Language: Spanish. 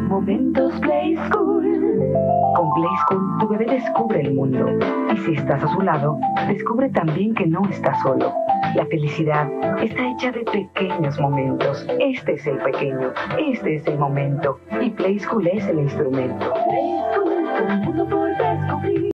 Momentos Play School. Con Play School, tu bebé descubre el mundo. Y si estás a su lado, descubre también que no estás solo. La felicidad está hecha de pequeños momentos. Este es el pequeño, este es el momento. Y Play School es el instrumento. Play School, un mundo por descubrir.